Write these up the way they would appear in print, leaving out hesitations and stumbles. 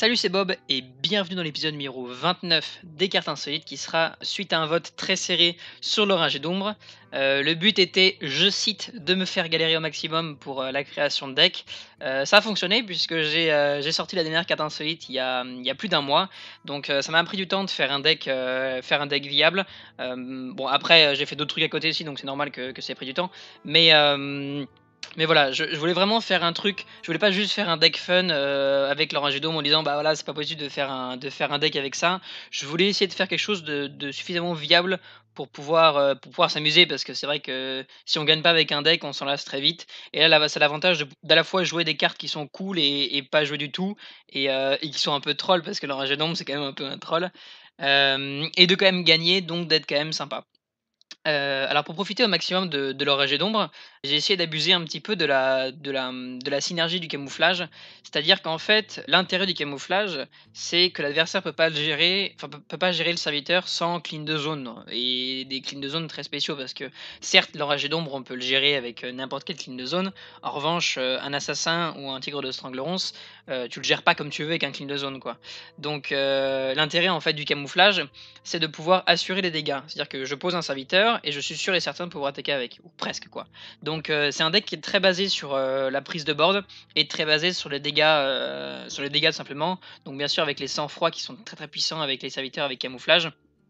Salut, c'est Bob et bienvenue dans l'épisode numéro 29 des cartes insolites qui sera suite à un vote très serré sur l'orage et d'ombre. Le but était, je cite, de me faire galérer au maximum pour la création de deck. Ça a fonctionné puisque j'ai sorti la dernière carte insolite il y a plus d'un mois. Donc ça m'a pris du temps de faire un deck viable. Bon après j'ai fait d'autres trucs à côté aussi donc c'est normal que ça ait pris du temps. Mais, euh, mais voilà, je voulais vraiment faire un truc. Je voulais pas juste faire un deck fun avec l'Orange Dome en disant bah voilà, c'est pas possible de faire un deck avec ça. Je voulais essayer de faire quelque chose de suffisamment viable pour pouvoir s'amuser parce que c'est vrai que si on gagne pas avec un deck, on s'en lasse très vite. Et là, c'est l'avantage d'à la fois jouer des cartes qui sont cool et pas jouer du tout et qui sont un peu troll parce que l'Orange Dome c'est quand même un peu un troll. Et de quand même gagner, donc d'être quand même sympa. Alors pour profiter au maximum de l'orage et d'ombre, j'ai essayé d'abuser un petit peu de la synergie du camouflage. C'est-à-dire qu'en fait, l'intérêt du camouflage, c'est que l'adversaire peut pas le gérer, enfin peut pas gérer le serviteur sans clean de zone et des clean de zone très spéciaux parce que certes, l'orage et d'ombre, on peut le gérer avec, n'importe quel clean de zone. En revanche, un assassin ou un tigre de Stranglerons, tu le gères pas comme tu veux avec un clean de zone, quoi. Donc l'intérêt en fait du camouflage, c'est de pouvoir assurer les dégâts. C'est-à-dire que je pose un serviteur et je suis sûr et certain de pouvoir attaquer avec, ou presque quoi. Donc c'est un deck qui est très basé sur la prise de board et très basé sur les dégâts tout simplement. Donc bien sûr avec les sang-froid qui sont très très puissants avec les serviteurs avec camouflage.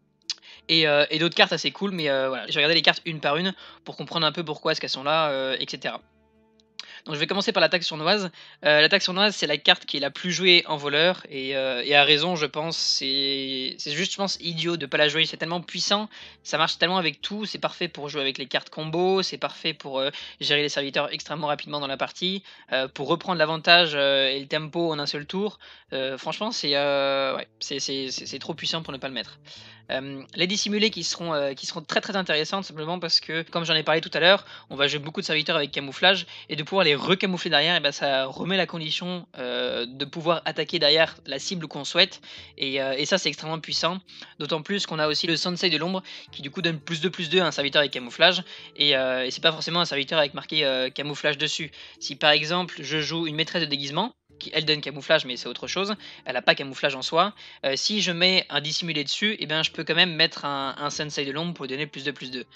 Et d'autres cartes assez cool, mais voilà, j'ai regardé les cartes une par une pour comprendre un peu pourquoi est-ce qu'elles sont là, etc. Donc je vais commencer par l'attaque sournoise. L'attaque sournoise, c'est la carte qui est la plus jouée en voleur et à raison, je pense. C'est juste, je pense, idiot de pas la jouer. C'est tellement puissant, ça marche tellement avec tout. C'est parfait pour jouer avec les cartes combo, c'est parfait pour gérer les serviteurs extrêmement rapidement dans la partie, pour reprendre l'avantage et le tempo en un seul tour. Franchement, ouais, c'est trop puissant pour ne pas le mettre. Les dissimulés qui seront très très intéressantes simplement parce que, comme j'en ai parlé tout à l'heure, on va jouer beaucoup de serviteurs avec camouflage et de pouvoir les recamoufler derrière, et ben ça remet la condition de pouvoir attaquer derrière la cible qu'on souhaite et ça c'est extrêmement puissant, d'autant plus qu'on a aussi le Sensei de l'ombre qui du coup donne plus 2 à un serviteur avec camouflage et c'est pas forcément un serviteur avec marqué camouflage dessus. Si par exemple je joue une maîtresse de déguisement, qui elle donne camouflage mais c'est autre chose, elle a pas camouflage en soi, si je mets un dissimulé dessus, et bien je peux quand même mettre un Sensei de l'ombre pour donner plus 2.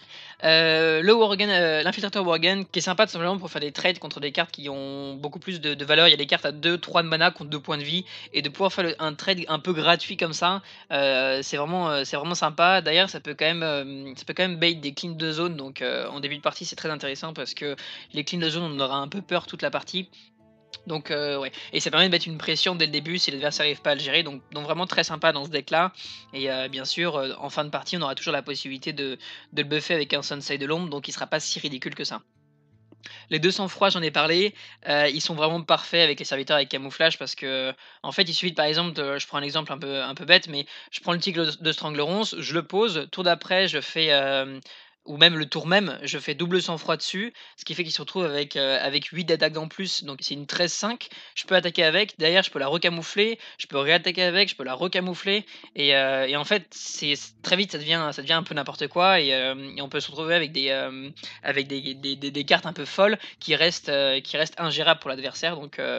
Le Worgen, l'infiltrateur Worgen, qui est sympa tout simplement pour faire des trades contre des cartes qui ont beaucoup plus de valeur. Il y a des cartes à 2-3 de mana contre 2 points de vie, et de pouvoir faire un trade un peu gratuit comme ça, c'est vraiment sympa. D'ailleurs, ça peut quand même bait des cleans de zone, donc en début de partie, c'est très intéressant parce que les cleans de zone, on aura un peu peur toute la partie. Donc ouais, et ça permet de mettre une pression dès le début si l'adversaire n'arrive pas à le gérer, donc vraiment très sympa dans ce deck là. Et bien sûr, en fin de partie, on aura toujours la possibilité de le buffer avec un Sensei de l'ombre, donc il sera pas si ridicule que ça. Les 200 froids, j'en ai parlé, ils sont vraiment parfaits avec les serviteurs avec camouflage parce que en fait, il suffit de, par exemple, je prends un exemple un peu bête, mais je prends le tigre de Stranglerons, je le pose, tour d'après, je fais, ou même le tour même, je fais double sang-froid dessus, ce qui fait qu'il se retrouve avec 8 d'attaque en plus, donc c'est une 13-5. Je peux attaquer avec, derrière je peux la recamoufler, je peux réattaquer avec, je peux la recamoufler et en fait, très vite ça devient un peu n'importe quoi et on peut se retrouver avec des cartes un peu folles qui restent ingérables pour l'adversaire.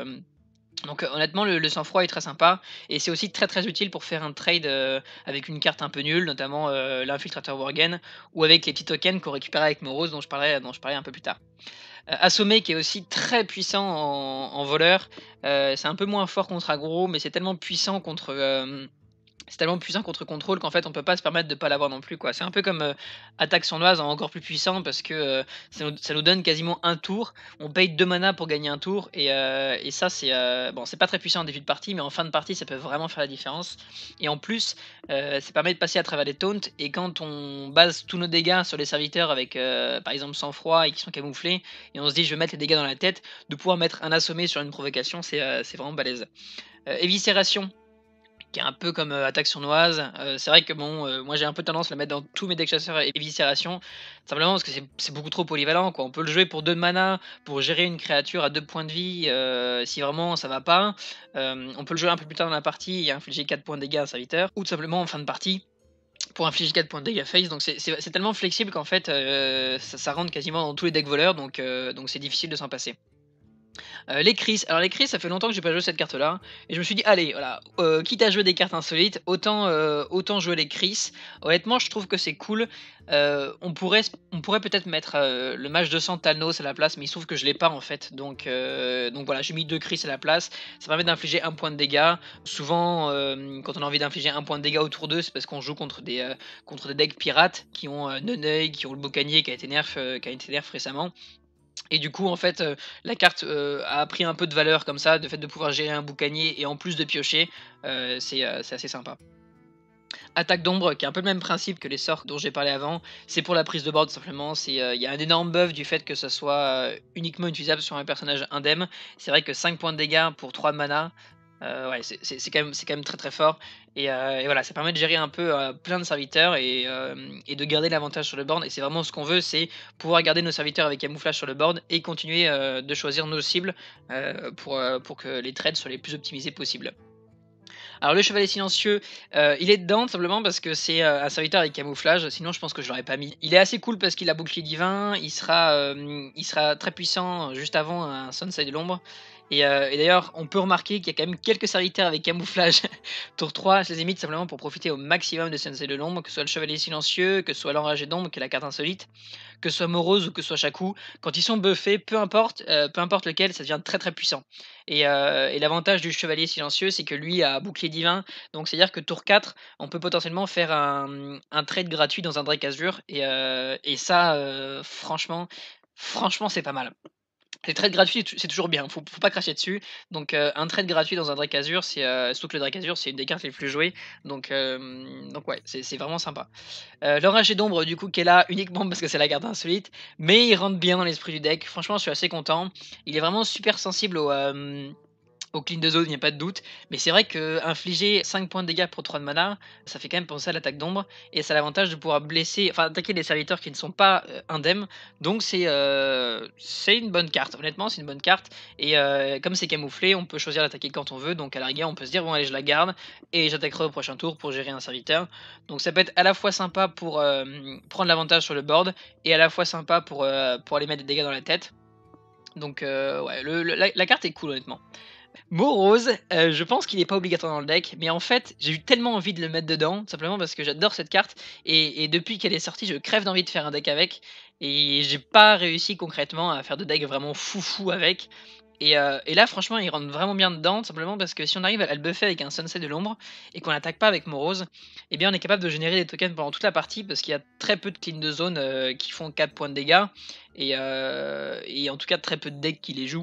Donc honnêtement, le sang-froid est très sympa et c'est aussi très très utile pour faire un trade avec une carte un peu nulle, notamment l'infiltrateur Worgen ou avec les petits tokens qu'on récupère avec Morose dont je parlais un peu plus tard. Assommé qui est aussi très puissant en voleur, c'est un peu moins fort contre aggro, mais c'est tellement puissant contre contrôle qu'en fait on peut pas se permettre de pas l'avoir non plus, quoi. C'est un peu comme attaque sournoise en encore plus puissant parce que ça nous donne quasiment un tour. On paye 2 mana pour gagner un tour et ça c'est bon, c'est pas très puissant en début de partie, mais en fin de partie ça peut vraiment faire la différence. Et en plus, ça permet de passer à travers les taunts et quand on base tous nos dégâts sur les serviteurs avec par exemple sang-froid et qui sont camouflés et on se dit je vais mettre les dégâts dans la tête, de pouvoir mettre un assommé sur une provocation, c'est vraiment balèze. Éviscération qui est un peu comme attaque sournoise. C'est vrai que bon, moi j'ai un peu tendance à la mettre dans tous mes decks chasseurs et éviscération, simplement parce que c'est beaucoup trop polyvalent, quoi. On peut le jouer pour 2 de mana, pour gérer une créature à 2 points de vie, si vraiment ça va pas. On peut le jouer un peu plus tard dans la partie et infliger 4 points de dégâts à un serviteur, ou tout simplement en fin de partie pour infliger 4 points de dégâts face. Donc c'est tellement flexible qu'en fait, ça rentre quasiment dans tous les decks voleurs, donc c'est difficile de s'en passer. Les crises, alors les crises, ça fait longtemps que j'ai pas joué cette carte-là et je me suis dit: «Allez, voilà, quitte à jouer des cartes insolites, autant jouer les crises». Honnêtement, je trouve que c'est cool. On pourrait peut-être mettre, le mage 200 Thalnos à la place, mais il se trouve que je l'ai pas en fait, donc voilà, j'ai mis 2 crises à la place. Ça permet d'infliger 1 point de dégâts. Souvent, quand on a envie d'infliger 1 point de dégâts autour d'eux, c'est parce qu'on joue contre des decks pirates qui ont, Nunei, qui ont le boucanier qui a été nerf récemment. Et du coup, en fait, la carte, a pris un peu de valeur comme ça, de fait de pouvoir gérer un boucanier et en plus de piocher, c'est assez sympa. Attaque d'ombre, qui est un peu le même principe que les sorts dont j'ai parlé avant, c'est pour la prise de board simplement, il y a un énorme buff du fait que ça soit, uniquement utilisable sur un personnage indemne. C'est vrai que 5 points de dégâts pour 3 de mana, ouais, c'est quand même très, très fort et voilà, ça permet de gérer un peu, plein de serviteurs et de garder l'avantage sur le board et c'est vraiment ce qu'on veut, c'est pouvoir garder nos serviteurs avec camouflage sur le board et continuer, de choisir nos cibles, pour que les trades soient les plus optimisés possibles. Alors le chevalier silencieux, il est dedans simplement parce que c'est, un serviteur avec camouflage, sinon je pense que je l'aurais pas mis. Il est assez cool parce qu'il a bouclier divin, il sera très puissant, juste avant un Sunset de l'ombre et d'ailleurs on peut remarquer qu'il y a quand même quelques serviteurs avec camouflage tour 3, je les ai mis tout simplement pour profiter au maximum de Sunset de l'ombre, que ce soit le chevalier silencieux, que ce soit l'enragé d'ombre qui est la carte insolite, que ce soit Morose ou que ce soit Shaku. Quand ils sont buffés, peu importe lequel, ça devient très, très puissant et l'avantage du chevalier silencieux, c'est que lui a bouclier divin, donc c'est-à-dire que tour 4, on peut potentiellement faire un trade gratuit dans un Drake Azur et ça, franchement, c'est pas mal. Les trades gratuits, c'est toujours bien, faut pas cracher dessus. Donc, un trade gratuit dans un Drake Azur, surtout que le Drake Azur, c'est une des cartes les plus jouées. Donc ouais, c'est vraiment sympa. L'orage et d'ombre, du coup, qui est là uniquement parce que c'est la carte insolite, mais il rentre bien dans l'esprit du deck. Franchement, je suis assez content. Il est vraiment super sensible au clean de zone, il n'y a pas de doute. Mais c'est vrai qu'infliger 5 points de dégâts pour 3 de mana, ça fait quand même penser à l'attaque d'ombre. Et ça a l'avantage de pouvoir blesser, enfin attaquer des serviteurs qui ne sont pas indemnes. Donc c'est une bonne carte. Honnêtement, c'est une bonne carte. Et comme c'est camouflé, on peut choisir d'attaquer quand on veut. Donc à la rigueur, on peut se dire, bon allez, je la garde. Et j'attaquerai au prochain tour pour gérer un serviteur. Donc ça peut être à la fois sympa pour prendre l'avantage sur le board. Et à la fois sympa pour aller mettre des dégâts dans la tête. Donc ouais, la carte est cool honnêtement. Morose, je pense qu'il est pas obligatoire dans le deck, mais en fait, j'ai eu tellement envie de le mettre dedans, simplement parce que j'adore cette carte et depuis qu'elle est sortie, je crève d'envie de faire un deck avec et j'ai pas réussi concrètement à faire de deck vraiment foufou avec et là franchement, il rentre vraiment bien dedans, simplement parce que si on arrive à le buffer avec un Sunset de l'ombre et qu'on l'attaque pas avec Morose, eh bien on est capable de générer des tokens pendant toute la partie parce qu'il y a très peu de clean de zone, qui font 4 points de dégâts et en tout cas très peu de decks qui les jouent.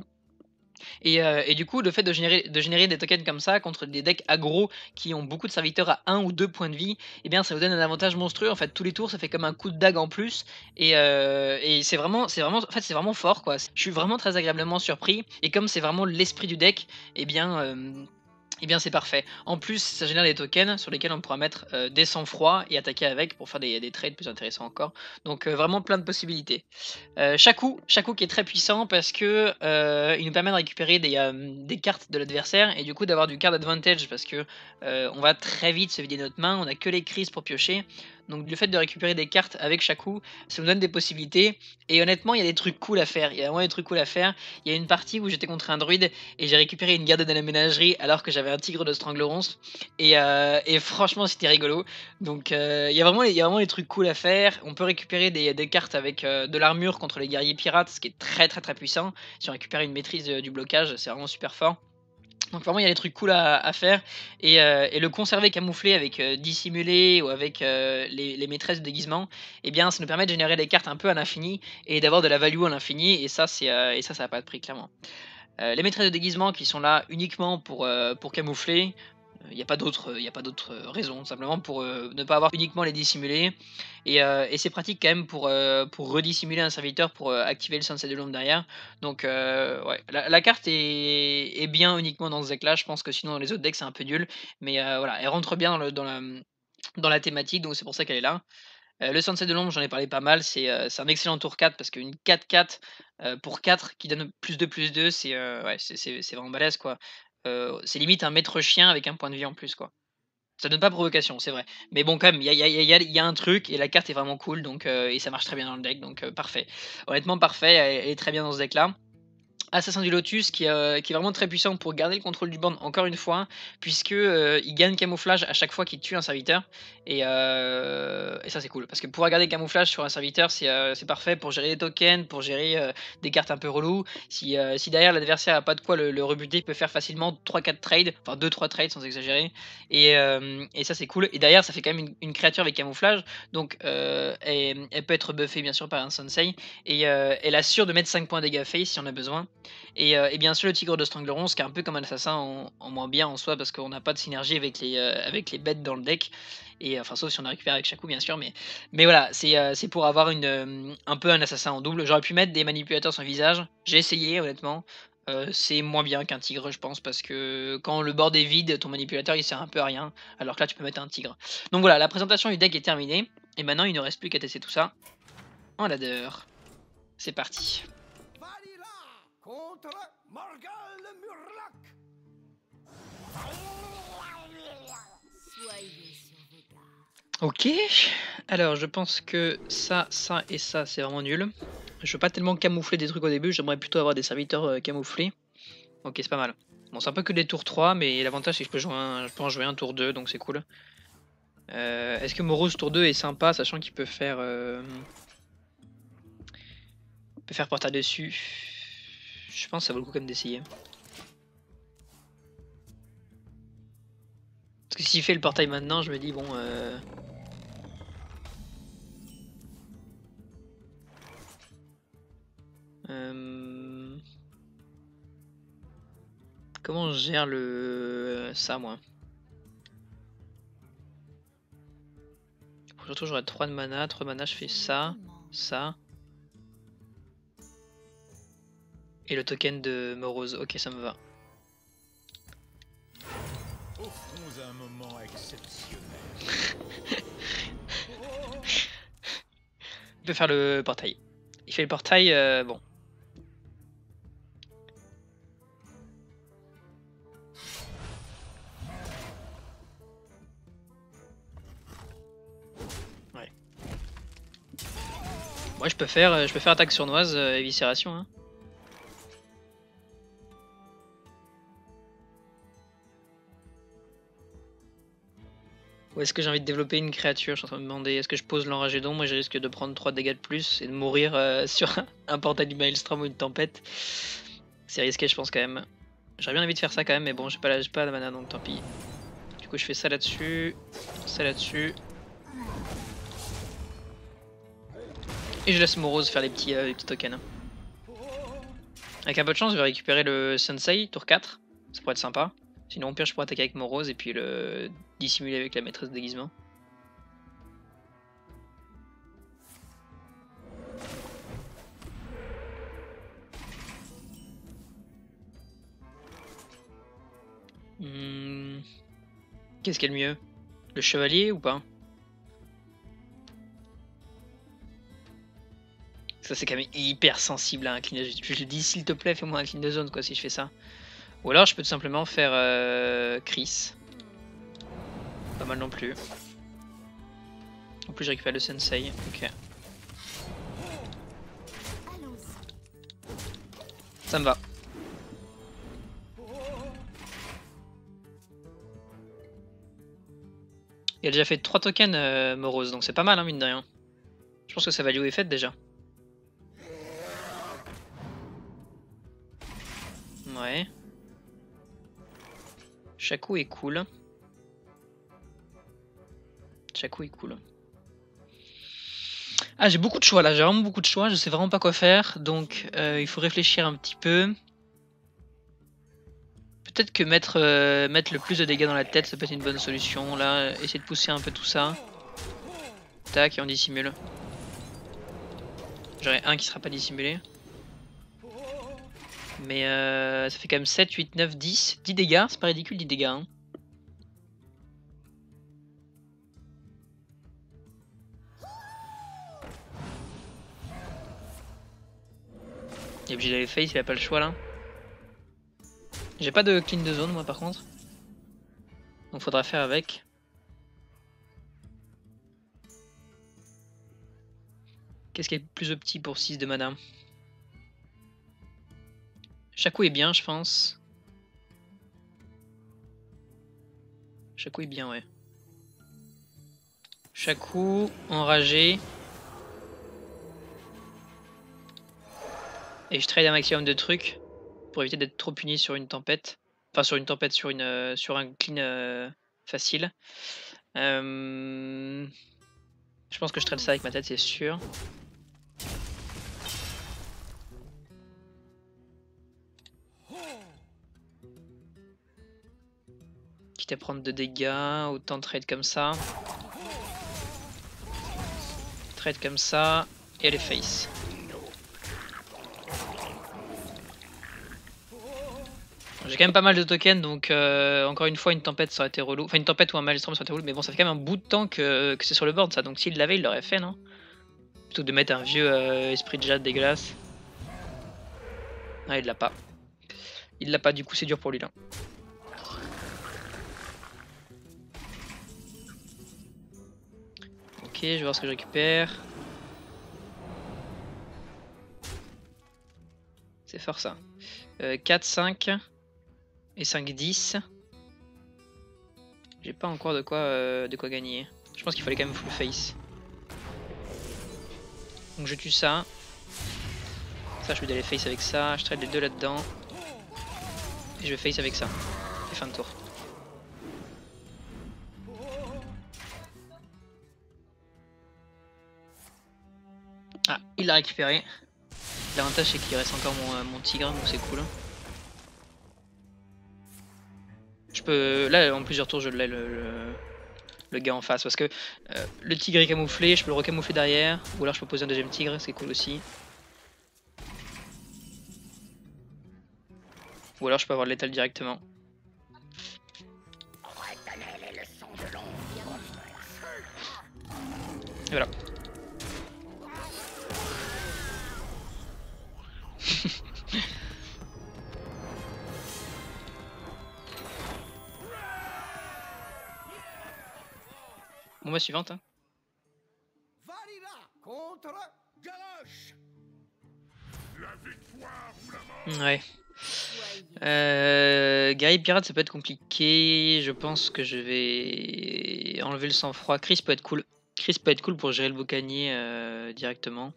Et du coup, le fait de générer des tokens comme ça contre des decks aggro qui ont beaucoup de serviteurs à 1 ou 2 points de vie, eh bien ça vous donne un avantage monstrueux. En fait, tous les tours, ça fait comme un coup de dague en plus. Et c'est vraiment fort quoi. Je suis vraiment très agréablement surpris. Et comme c'est vraiment l'esprit du deck, eh bien c'est parfait. En plus, ça génère des tokens sur lesquels on pourra mettre des sang-froid et attaquer avec pour faire des trades plus intéressants encore. Donc vraiment plein de possibilités. Shaku qui est très puissant parce que il nous permet de récupérer des cartes de l'adversaire et du coup d'avoir du card advantage parce que on va très vite se vider notre main, on a que les crises pour piocher. Donc le fait de récupérer des cartes avec Shaku, ça nous donne des possibilités. Et honnêtement, il y a des trucs cool à faire. Il y a vraiment des trucs cool à faire. Il y a une partie où j'étais contre un druide et j'ai récupéré une garde de la ménagerie alors que j'avais un tigre de Stranglerons. Et franchement, c'était rigolo. Donc il y a vraiment des trucs cool à faire. On peut récupérer des cartes avec de l'armure contre les guerriers pirates, ce qui est très très très puissant. Si on récupère une maîtrise du blocage, c'est vraiment super fort. Donc vraiment il y a des trucs cool à faire et le conserver camouflé avec dissimulé ou avec les maîtresses de déguisement, eh bien ça nous permet de générer des cartes un peu à l'infini et d'avoir de la value à l'infini et ça a pas de prix clairement. Les maîtresses de déguisement qui sont là uniquement pour camoufler, il y a pas d'autre, y a pas d'autre, raison, simplement pour, ne pas avoir uniquement les dissimulés et c'est pratique quand même pour redissimuler un serviteur pour, activer le Sunset de l'ombre derrière. Donc ouais, la carte est bien uniquement dans ce deck là, je pense que sinon dans les autres decks c'est un peu nul, mais voilà, elle rentre bien dans la thématique, donc c'est pour ça qu'elle est là. Le Sunset de l'ombre, j'en ai parlé pas mal, c'est un excellent tour 4 parce qu'une 4/4, pour 4 qui donne +2/+2, ouais, c'est vraiment balèze, quoi. C'est limite un maître chien avec un point de vie en plus, quoi. Ça donne pas provocation, c'est vrai. Mais bon, quand même, il y a un truc et la carte est vraiment cool, donc et ça marche très bien dans le deck, donc parfait. Honnêtement, parfait, elle est très bien dans ce deck-là. Assassin du Lotus qui est vraiment très puissant pour garder le contrôle du board encore une fois, puisque, il gagne camouflage à chaque fois qu'il tue un serviteur et ça c'est cool. Parce que pouvoir garder camouflage sur un serviteur c'est parfait pour gérer des tokens, pour gérer, des cartes un peu reloues. Si derrière l'adversaire a pas de quoi le rebuter, il peut faire facilement 3-4 trades, enfin 2-3 trades sans exagérer et ça c'est cool et derrière ça fait quand même une créature avec camouflage donc, elle peut être buffée bien sûr par un sensei et elle assure de mettre 5 points de dégâts face si on a besoin et bien sûr le tigre de Strangleron, ce qui est un peu comme un assassin en moins bien en soi parce qu'on n'a pas de synergie avec les bêtes dans le deck et enfin sauf si on a récupéré avec Shaku bien sûr mais voilà c'est pour avoir un peu un assassin en double. J'aurais pu mettre des manipulateurs sans visage, j'ai essayé honnêtement, c'est moins bien qu'un tigre je pense parce que quand le board est vide, ton manipulateur il sert un peu à rien, alors que là tu peux mettre un tigre. Donc voilà, la présentation du deck est terminée et maintenant il ne reste plus qu'à tester tout ça en ladder. C'est parti. Contre Morgal le Murloc. Soyez sur vos gardes. Ok, alors je pense que ça et ça c'est vraiment nul. Je veux pas tellement camoufler des trucs au début, j'aimerais plutôt avoir des serviteurs camouflés. Ok, c'est pas mal. Bon, c'est un peu que des tours 3, mais l'avantage c'est que je peux en jouer un tour 2, donc c'est cool. Est-ce que Morose tour 2 est sympa, sachant qu'il peut faire portal dessus? Je pense que ça vaut le coup quand même d'essayer. Parce que s'il fait le portail maintenant, je me dis bon... Comment je gère ça moi? Surtout j'aurai 3 de mana, 3 de mana je fais ça, ça. Et le token de Morose, ok ça me va. Offrons un moment exceptionnel. Il peut faire le portail. Il fait le portail, bon. Ouais. Moi je peux faire attaque sournoise, éviscération. Hein. Ou est-ce que j'ai envie de développer une créature? Je suis en train de me demander, est-ce que je pose l'enragé d'ombre et je risque de prendre 3 dégâts de plus et de mourir sur un portail du Maelstrom ou une tempête? C'est risqué je pense quand même. J'aurais bien envie de faire ça quand même mais bon j'ai pas la mana donc tant pis. Du coup je fais ça là-dessus, ça là-dessus. Et je laisse Morose faire les petits tokens. Avec un peu de chance je vais récupérer le Sensei tour 4, ça pourrait être sympa. Sinon au pire je pourrais attaquer avec Morose et puis le dissimuler avec la maîtresse de déguisement. Qu'est-ce qui est le mieux? Le chevalier ou pas? Ça c'est quand même hyper sensible à un clean. Je le dis s'il te plaît fais-moi un clean de zone quoi si je fais ça. Ou alors je peux tout simplement faire Chris. Pas mal non plus. En plus je récupère le sensei, ok. Ça me va. Il a déjà fait 3 tokens Morose, donc c'est pas mal hein, mine de rien. Je pense que sa value est faite déjà. Ouais. Shaku est cool. Shaku est cool. Ah j'ai beaucoup de choix là, j'ai vraiment beaucoup de choix, je sais vraiment pas quoi faire, donc il faut réfléchir un petit peu. Peut-être que mettre le plus de dégâts dans la tête ça peut être une bonne solution. Là, essayer de pousser un peu tout ça. Tac, et on dissimule. J'aurai un qui sera pas dissimulé. Mais ça fait quand même 7, 8, 9, 10. 10 dégâts, c'est pas ridicule 10 dégâts. Hein. Il est obligé d'aller face, il a pas le choix là. J'ai pas de clean de zone moi par contre. Donc faudra faire avec. Qu'est-ce qui est plus petit pour 6 de mana? Shaco est bien, je pense. Shaco est bien, ouais. Shaco, enragé. Et je trade un maximum de trucs pour éviter d'être trop puni sur une tempête. Enfin, sur une tempête, sur un clean facile. Je pense que je trade ça avec ma tête, c'est sûr. Quitte à prendre de dégâts, autant trade comme ça. Trade comme ça, et aller face. J'ai quand même pas mal de tokens, donc encore une fois, une tempête ça aurait été relou. Enfin, une tempête ou un maelstrom ça aurait été relou, mais bon, ça fait quand même un bout de temps que c'est sur le board ça, donc s'il l'avait, il l'aurait fait, non? Plutôt que de mettre un vieux esprit de jade dégueulasse. Ah, il l'a pas. Il l'a pas, du coup, c'est dur pour lui là. Ok, je vais voir ce que je récupère. C'est fort ça. 4, 5 et 5, 10. J'ai pas encore de quoi gagner. Je pense qu'il fallait quand même full face. Donc je tue ça. Ça, je vais d'aller face avec ça. Je trade les deux là-dedans. Et je vais face avec ça. Et fin de tour. Ah, il l'a récupéré. L'avantage c'est qu'il reste encore mon tigre, donc c'est cool. Je peux... Là, en plusieurs tours, je l'ai le gars en face. Parce que le tigre est camouflé, je peux le recamoufler derrière. Ou alors je peux poser un deuxième tigre, c'est cool aussi. Ou alors je peux avoir de l'étal directement. Et voilà. Bon bah suivante. Hein. Contre Galoche. La victoire ou la mort. Ouais. Guerrier pirate ça peut être compliqué. Je pense que je vais enlever le sang-froid. Chris peut être cool. Chris peut être cool pour gérer le boucanier directement.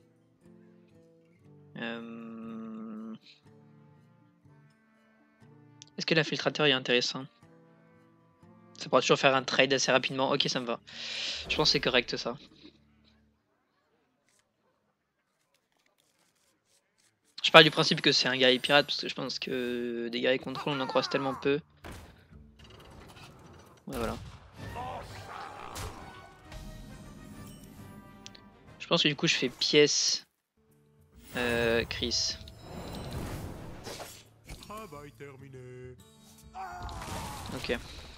Est-ce que l'infiltrateur est intéressant? Ça pourra toujours faire un trade assez rapidement. Ok, ça me va. Je pense que c'est correct ça. Je parle du principe que c'est un guerrier pirate parce que je pense que des guerriers contrôle on en croise tellement peu. Ouais, voilà. Je pense que du coup je fais pièce Chris. Travail terminé. Ok.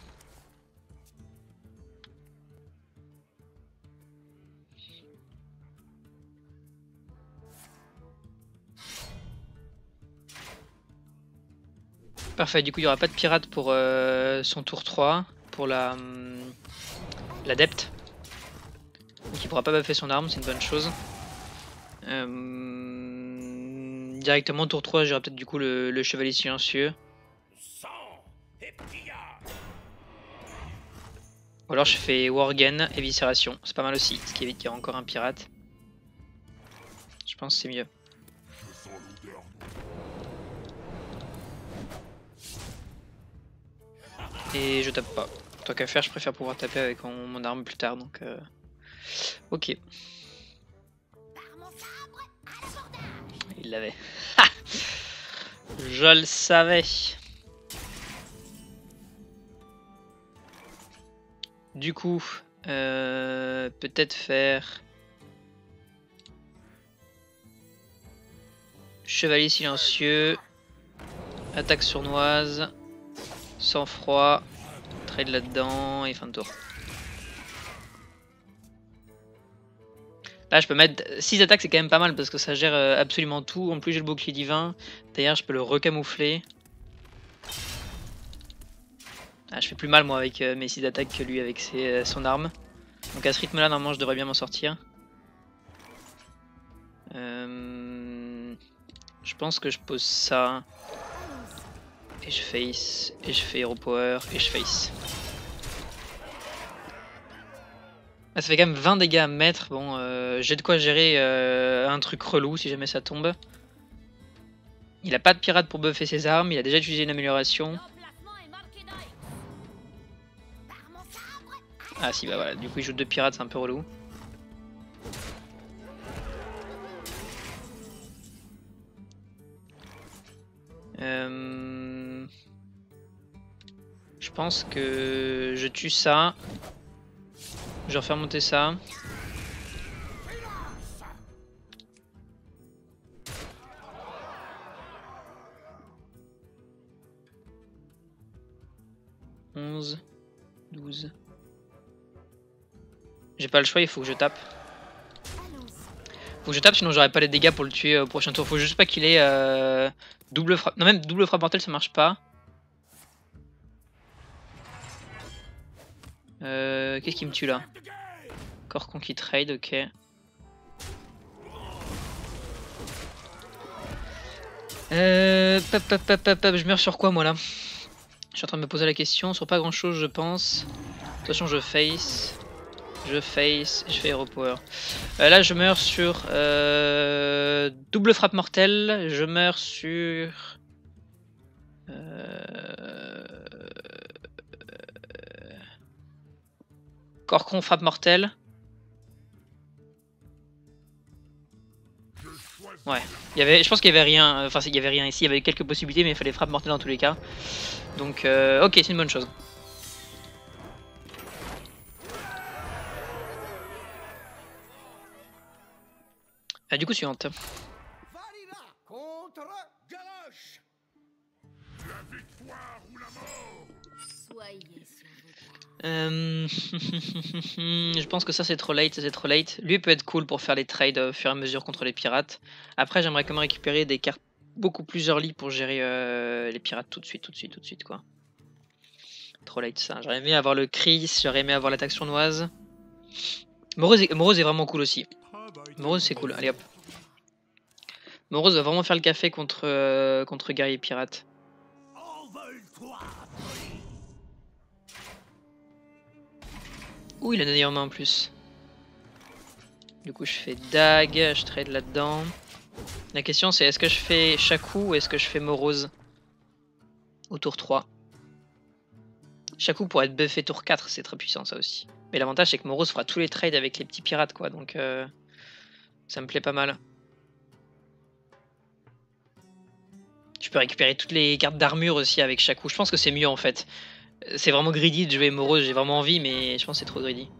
Parfait, du coup il n'y aura pas de pirate pour son tour 3, pour l'adepte. Donc il pourra pas buffer son arme, c'est une bonne chose. Directement tour 3 j'aurai peut-être du coup le chevalier silencieux. Ou alors je fais Worgen, éviscération, c'est pas mal aussi, ce qui évite qu'il y ait encore un pirate. Je pense que c'est mieux. Et je tape pas. Tant qu'à faire, je préfère pouvoir taper avec mon arme plus tard, donc ok. Il l'avait. Je le savais. Du coup, peut-être faire chevalier silencieux, attaque sournoise, sang-froid, trade là-dedans et fin de tour. Là je peux mettre 6 attaques, c'est quand même pas mal parce que ça gère absolument tout. En plus j'ai le bouclier divin, d'ailleurs je peux le recamoufler. Ah, je fais plus mal moi avec mes 6 attaques que lui avec son arme. Donc à ce rythme là normalement je devrais bien m'en sortir. Je pense que je pose ça. Et je face, et je fais Hero Power, et je face. Ah, ça fait quand même 20 dégâts à me mettre. Bon, j'ai de quoi gérer un truc relou si jamais ça tombe. Il a pas de pirate pour buffer ses armes, il a déjà utilisé une amélioration. Ah si, bah voilà, du coup il joue 2 pirates, c'est un peu relou. Je pense que je tue ça. Je vais refaire monter ça. « 11, 12... » J'ai pas le choix, il faut que je tape. Faut que je tape, sinon j'aurai pas les dégâts pour le tuer au prochain tour. Faut juste pas qu'il ait double frappe. Non, même double frappe mortelle, ça marche pas. Qu'est-ce qui me tue là? Corps conquis trade, ok. Je meurs sur quoi moi là? Je suis en train de me poser la question. Sur pas grand chose, je pense. De toute façon, je face. Je fais Hero Power. Là, je meurs sur double frappe mortelle. Je meurs sur. Corcon frappe mortelle. Ouais, je pense qu'il y avait rien, enfin il y avait rien ici, il y avait quelques possibilités mais il fallait frappe mortelle dans tous les cas. Donc ok, c'est une bonne chose. Du coup suivante. Contre Garrosh. La victoire ou la mort. Soyez Je pense que ça c'est trop late, c'est trop late. Lui peut être cool pour faire les trades au fur et à mesure contre les pirates. Après j'aimerais quand même récupérer des cartes beaucoup plus early pour gérer les pirates tout de suite quoi. Trop late ça. J'aurais aimé avoir le Chris, j'aurais aimé avoir l'attaque sournoise. Morose est vraiment cool aussi. Morose c'est cool, allez hop. Morose va vraiment faire le café contre, contre guerrier pirate. Ouh, il a donné en main en plus. Du coup, je fais Dag, je trade là-dedans. La question, c'est est-ce que je fais Shaku ou est-ce que je fais Morose au tour 3? Shaku pourrait être buffé tour 4, c'est très puissant ça aussi. Mais l'avantage, c'est que Morose fera tous les trades avec les petits pirates, quoi. Donc, ça me plaît pas mal. Je peux récupérer toutes les cartes d'armure aussi avec Shaku. Je pense que c'est mieux en fait. C'est vraiment greedy de jouer Morose, j'ai vraiment envie, mais je pense que c'est trop greedy.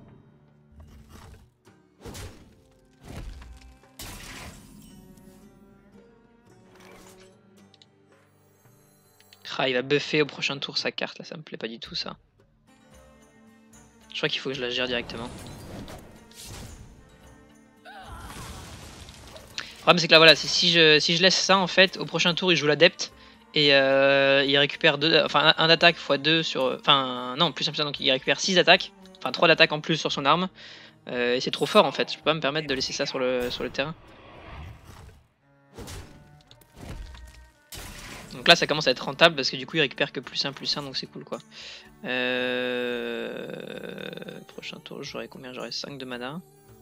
Ah, il va buffer au prochain tour sa carte, là ça me plaît pas du tout ça. Je crois qu'il faut que je la gère directement. Le problème c'est que là voilà, si je laisse ça en fait, au prochain tour il joue l'adepte et il récupère un d'attaque x 2 sur... Enfin non, plus simple ça, donc il récupère 6 attaques, enfin 3 d'attaque en plus sur son arme. Et c'est trop fort en fait, je peux pas me permettre de laisser ça sur le terrain. Donc là ça commence à être rentable parce que du coup il récupère que +1 donc c'est cool quoi. Prochain tour j'aurai combien? J'aurai 5 de mana.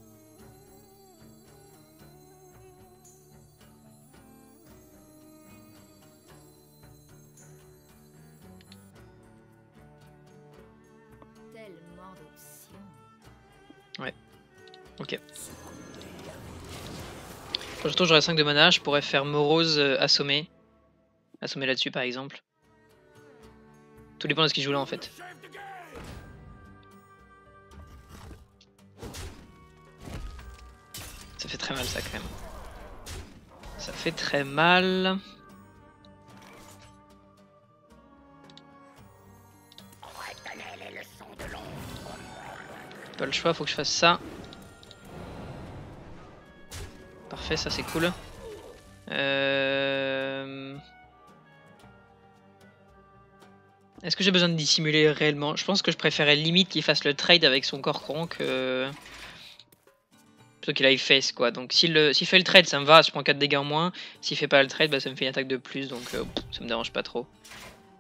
Ouais, ok. Prochain tour j'aurai 5 de mana, je pourrais faire Morose assommer. Assommer là-dessus par exemple. Tout dépend de ce qu'il joue là en fait. Ça fait très mal ça quand même. Ça fait très mal. Pas le choix, faut que je fasse ça. Parfait, ça c'est cool. Est-ce que j'ai besoin de dissimuler réellement? Je pense que je préférais limite qu'il fasse le trade avec son Corcoran que... plutôt qu'il aille face quoi. Donc s'il fait le trade ça me va, je prends 4 dégâts en moins. S'il fait pas le trade, bah, ça me fait une attaque de plus, donc ça me dérange pas trop.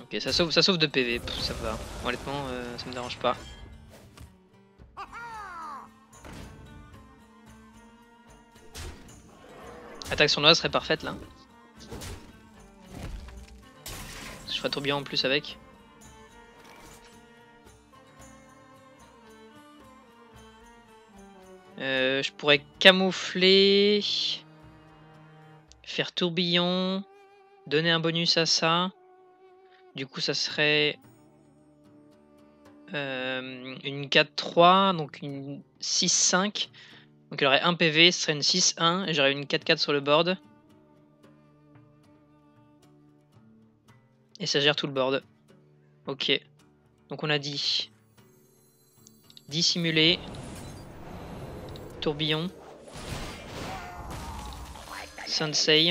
Ok, ça sauve de PV, pff, ça va. Honnêtement, ça me dérange pas. Attaque sournoise serait parfaite là. Je ferais tourbillon en plus avec. Je pourrais camoufler, faire tourbillon, donner un bonus à ça. Du coup, ça serait une 4-3, donc une 6-5. Donc il y aurait un PV, ce serait une 6-1 et j'aurais une 4-4 sur le board. Et ça gère tout le board. Ok. Donc on a dit dissimuler, tourbillon, sensei,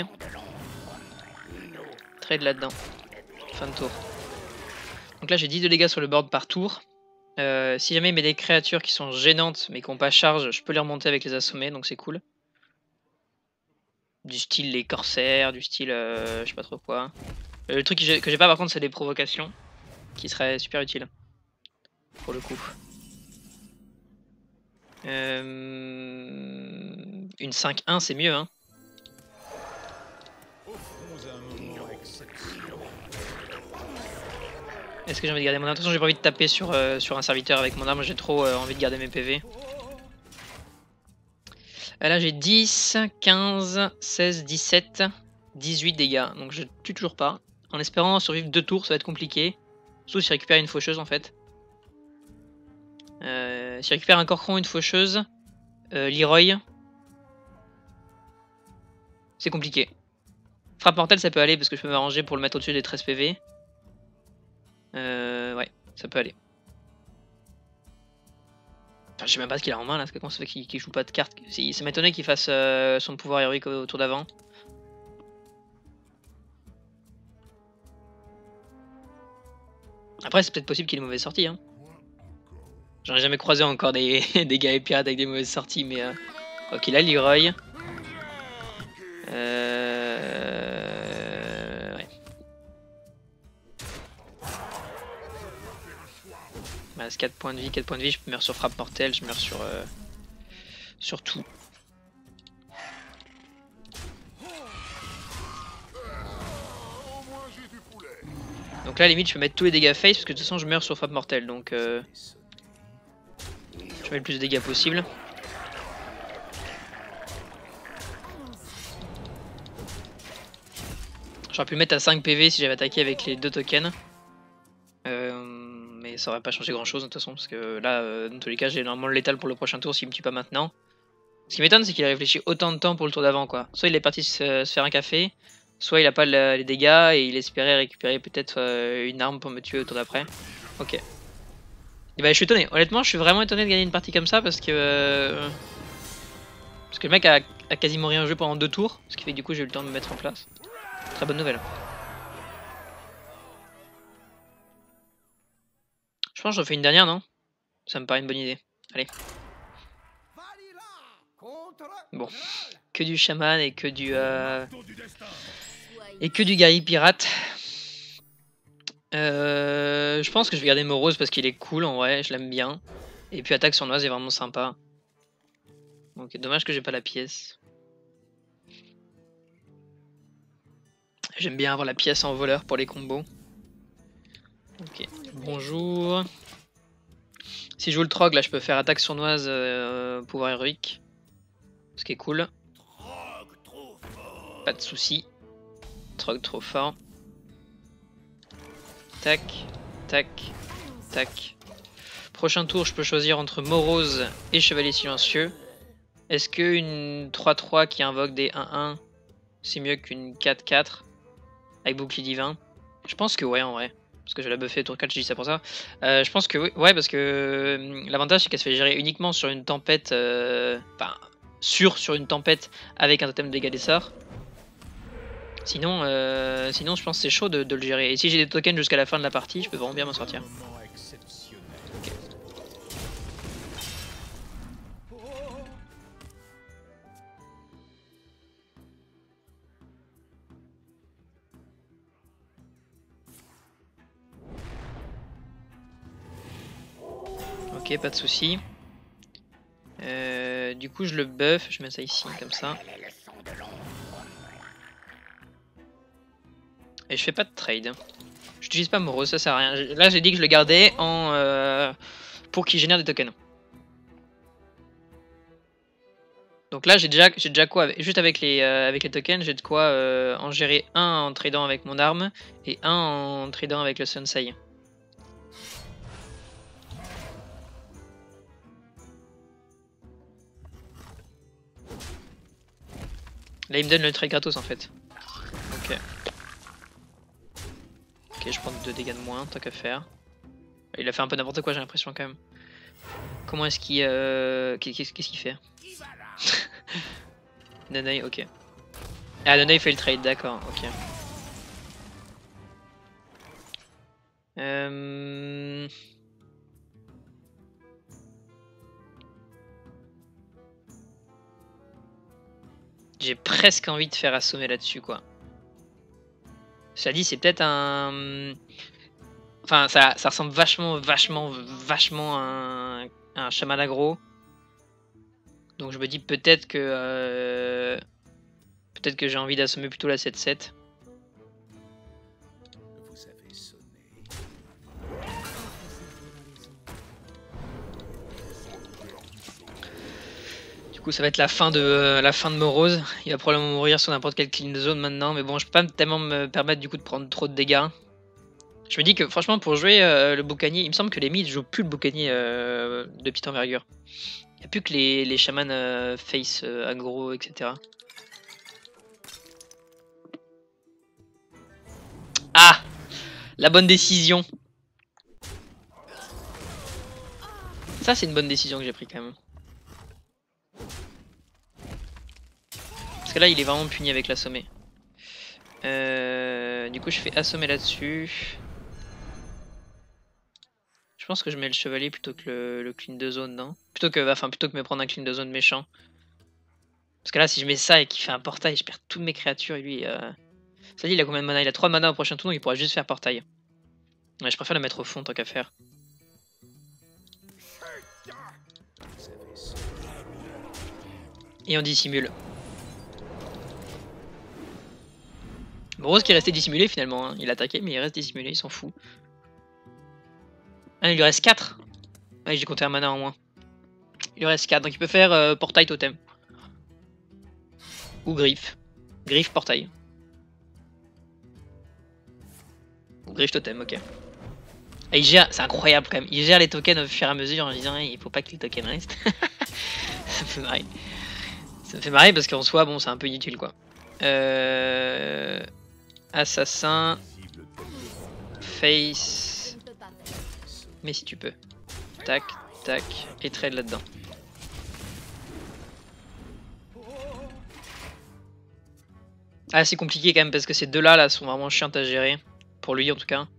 trade là-dedans. Fin de tour. Donc là j'ai 10 de dégâts sur le board par tour. Si jamais il met des créatures qui sont gênantes mais qui n'ont pas charge, je peux les remonter avec les assommés, donc c'est cool. Du style les corsaires, du style je sais pas trop quoi. Le truc que j'ai pas par contre c'est des provocations, qui seraient super utiles. Pour le coup. Une 5-1 c'est mieux hein. Est-ce que j'ai envie de garder mon arme? De toute façon j'ai pas envie de taper sur un serviteur avec mon arme, j'ai trop envie de garder mes PV. Là j'ai 10, 15, 16, 17, 18 dégâts, donc je tue toujours pas. En espérant survivre 2 tours, ça va être compliqué. Surtout si je récupère une faucheuse en fait. Si je récupère un corcron, une faucheuse, Leroy, c'est compliqué. Frappe mortelle ça peut aller parce que je peux m'arranger pour le mettre au-dessus des 13 PV. Ouais, ça peut aller. Enfin, je sais même pas ce qu'il a en main là, parce que comment ça fait qu'il joue pas de cartes. Ça m'étonnait qu'il fasse son pouvoir héroïque au tour d'avant. Après c'est peut-être possible qu'il ait une mauvaise sortie hein. J'en ai jamais croisé encore des, des gars et pirates avec des mauvaises sorties mais ok là Leroy. Ouais. Bah, 4 points de vie, 4 points de vie, je meurs sur frappe mortelle, je meurs sur tout. Donc là, à la limite, je peux mettre tous les dégâts face parce que de toute façon, je meurs sur frappe mortelle. Donc, je mets le plus de dégâts possible. J'aurais pu le mettre à 5 PV si j'avais attaqué avec les 2 tokens. Mais ça aurait pas changé grand chose de toute façon. Parce que là, dans tous les cas, j'ai normalement le létal pour le prochain tour s'il me tue pas maintenant. Ce qui m'étonne, c'est qu'il a réfléchi autant de temps pour le tour d'avant, quoi. Soit il est parti se faire un café, soit il a pas les dégâts et il espérait récupérer peut-être une arme pour me tuer au tour d'après. Ok. Et bah, je suis étonné. Honnêtement, je suis vraiment étonné de gagner une partie comme ça parce que le mec a quasiment rien joué pendant 2 tours, ce qui fait que du coup j'ai eu le temps de me mettre en place. Très bonne nouvelle. Je pense que j'en fais une dernière, non? Ça me paraît une bonne idée. Allez. Bon. Que du chaman et que du guerrier pirate. Je pense que je vais garder Morose parce qu'il est cool en vrai, je l'aime bien. Et puis attaque sournoise est vraiment sympa. Donc dommage que j'ai pas la pièce. J'aime bien avoir la pièce en voleur pour les combos. Ok, bonjour. Si je joue le trog là je peux faire attaque sournoise pouvoir héroïque. Ce qui est cool. Pas de soucis. Trog trop fort. Tac, tac, tac. Prochain tour, je peux choisir entre Morose et Chevalier Silencieux. Est-ce qu'une 3-3 qui invoque des 1-1, c'est mieux qu'une 4-4 avec bouclier divin? Je pense que ouais, en vrai. Parce que je l'ai buffé tour 4, je dis ça pour ça. Je pense que oui, ouais, parce que l'avantage c'est qu'elle se fait gérer uniquement sur une tempête. Enfin, sur une tempête avec un totem de dégâts des sorts. Sinon, je pense que c'est chaud de le gérer. Et si j'ai des tokens jusqu'à la fin de la partie, je peux vraiment bien m'en sortir. Okay. Ok, pas de souci. Du coup, je le buff, je mets ça ici, comme ça. Et je fais pas de trade. J'utilise pas Moreau, ça sert à rien. Là, j'ai dit que je le gardais en pour qu'il génère des tokens. Donc là, j'ai déjà quoi, juste avec les tokens, j'ai de quoi en gérer un en tradant avec mon arme et un en tradant avec le Sensei. Là, il me donne le trade gratos en fait. Ok. Ok, je prends 2 dégâts de moins, tant qu'à faire. Il a fait un peu n'importe quoi, j'ai l'impression quand même. Comment est-ce qu'il... Qu'est-ce qu'il fait? Nanai, ok. Ah, Nanai fait le trade, d'accord, ok. J'ai presque envie de faire assommer là-dessus, quoi. Ça dit, c'est peut-être un... Enfin, ça ressemble vachement à un chaman aggro. Donc je me dis peut-être que j'ai envie d'assommer plutôt la 7-7. Du coup ça va être la fin de Morose. Il va probablement mourir sur n'importe quelle clean zone maintenant. Mais bon, je peux pas tellement me permettre du coup de prendre trop de dégâts. Je me dis que franchement pour jouer le boucanier, il me semble que les mids jouent plus le boucanier de petite envergure. Il n'y a plus que les chamans face aggro, etc. Ah, la bonne décision. Ça c'est une bonne décision que j'ai pris quand même. Parce que là il est vraiment puni avec l'assommer. Du coup je fais assommer là-dessus. Je pense que je mets le chevalier plutôt que le clean de zone, non? Plutôt que me prendre un clean de zone méchant. Parce que là si je mets ça et qu'il fait un portail, je perds toutes mes créatures et lui... Ça dit il a combien de mana? Il a 3 mana au prochain tour donc il pourra juste faire portail. Ouais, je préfère le mettre au fond tant qu'à faire. Et on dissimule. Rose qui est resté dissimulé finalement, hein. Il a attaqué mais il reste dissimulé, il s'en fout. Ah, il lui reste 4. Ouais, j'ai compté un mana en moins. Il lui reste 4, donc il peut faire portail totem. Ou griffe. Griffe portail. Ou griffe totem, ok. Et il gère, c'est incroyable quand même, il gère les tokens au fur et à mesure en disant il faut pas que les tokens restent. Ça me fait marrer. Ça me fait marrer parce qu'en soi, bon, c'est un peu inutile quoi. Assassin. Face. Mais si tu peux. Tac, tac. Et trade là-dedans. Ah, c'est compliqué quand même parce que ces deux là sont vraiment chiantes à gérer. Pour lui en tout cas.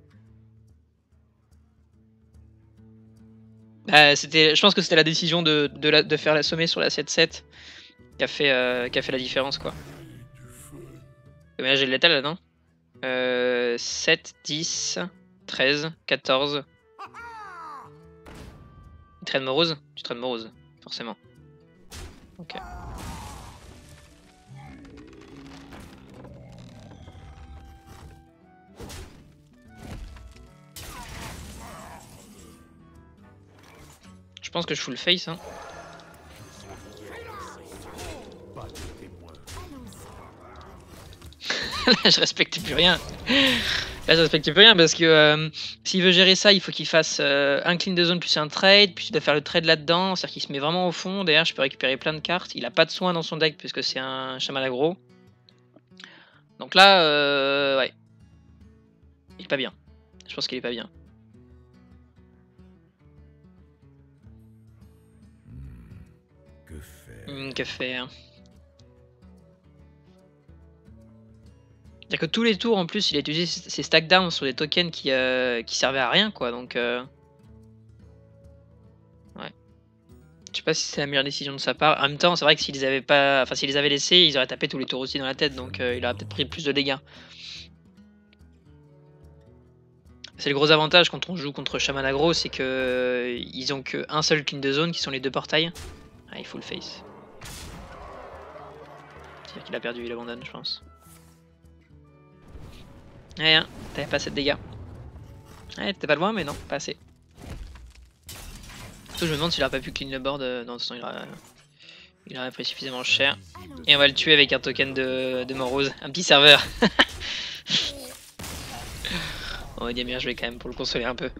Je pense que c'était la décision de faire l'assommer sur la 7-7 qui a fait la différence quoi. Mais là j'ai le létal là non 7, 10, 13, 14. Il traîne morose? Tu traînes morose, forcément. Ok. Je pense que je full face hein. Là je respecte plus rien. Là je respecte plus rien parce que s'il veut gérer ça il faut qu'il fasse un clean de zone plus un trade. Puis il doit faire le trade là-dedans. C'est-à-dire qu'il se met vraiment au fond. Derrière je peux récupérer plein de cartes. Il a pas de soin dans son deck puisque c'est un chaman aggro. Donc là ouais. Il est pas bien. Je pense qu'il est pas bien. Que faire? C'est-à-dire que tous les tours en plus il a utilisé ses stack down sur des tokens qui servaient à rien quoi donc ouais. Je sais pas si c'est la meilleure décision de sa part. En même temps c'est vrai que s'ils les avaient pas. Enfin s'ils les avaient laissés ils auraient tapé tous les tours aussi dans la tête donc il aurait peut-être pris plus de dégâts. C'est le gros avantage quand on joue contre Shaman aggro, c'est que ils ont qu'un seul clean de zone qui sont les 2 portails. Ah, il faut le face. C'est-à-dire qu'il a perdu, il abandonne, je pense. Rien, t'avais pas assez de dégâts. Ouais, t'étais pas loin, mais non, pas assez. Surtout, je me demande s'il aurait pas pu clean le board. Non, de toute façon, il aurait pris suffisamment cher. Et on va le tuer avec un token de Morose. Un petit serveur. On va bien joué quand même pour le consoler un peu.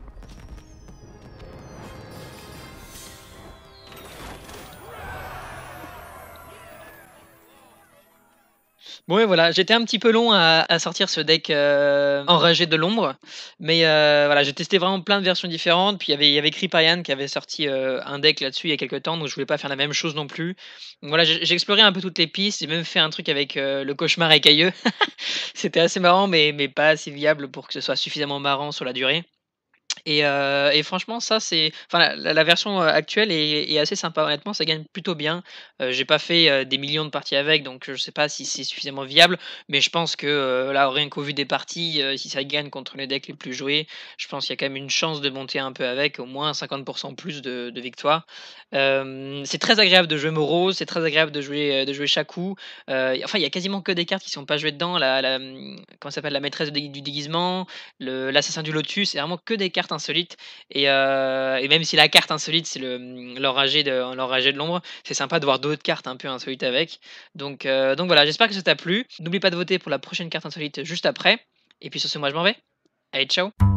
Bon et voilà, j'étais un petit peu long à sortir ce deck, enragé de l'ombre, mais voilà, j'ai testé vraiment plein de versions différentes, puis il y avait Kripparrian qui avait sorti, un deck là-dessus il y a quelques temps, donc je voulais pas faire la même chose non plus. Donc voilà, j'ai exploré un peu toutes les pistes, j'ai même fait un truc avec, le cauchemar écailleux. C'était assez marrant, mais pas assez viable pour que ce soit suffisamment marrant sur la durée. Et franchement ça c'est enfin la version, actuelle est assez sympa honnêtement, ça gagne plutôt bien. J'ai pas fait, des millions de parties avec donc, je sais pas si c'est suffisamment viable, mais je pense que, là rien qu'au vu des parties, si ça gagne contre les decks les plus joués, je pense qu'il y a quand même une chance de monter un peu avec, au moins 50 plus de victoires. C'est très agréable de jouer Moreau, c'est très agréable de jouer Shaku. Enfin il y a quasiment que des cartes qui sont pas jouées dedans, comment ça s'appelle? La maîtresse du déguisement, l'assassin du lotus, c'est vraiment que des cartes insolites et même si la carte insolite c'est l'enragé de l'ombre, c'est sympa de voir d'autres cartes un peu insolites avec. Donc voilà, j'espère que ça t'a plu. N'oublie pas de voter pour la prochaine carte insolite juste après et puis sur ce moi je m'en vais. Allez ciao!